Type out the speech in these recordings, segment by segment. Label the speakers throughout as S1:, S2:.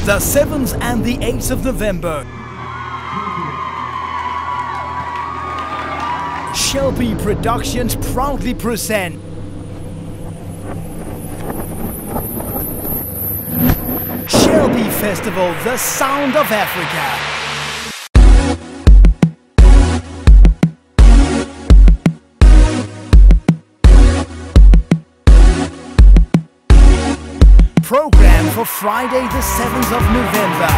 S1: the 7th and the 8th of November. Shelby Productions proudly present Shelby Festival, the Sound of Africa. Program for Friday the 7th of November.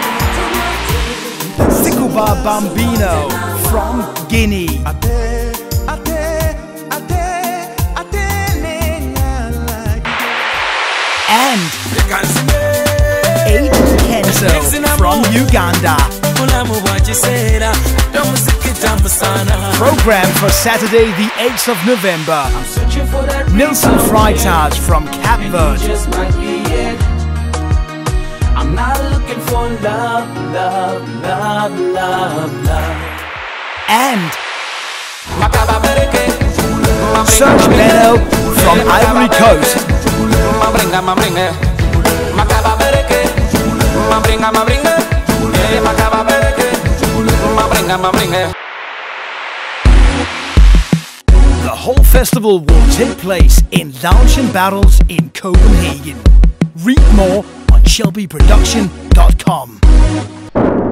S1: Sikuba Bambino from Guinea. And 8 Kenzo from Uganda. Program for Saturday the 8th of November. Nilson Freitas from Cape Verde.
S2: I'm not looking for love, love, love, love, love.
S1: And Serge Bello from Ivory Coast. The whole festival will take place in Lounge and Barrels in Copenhagen. Read more on shelbyproduction.com.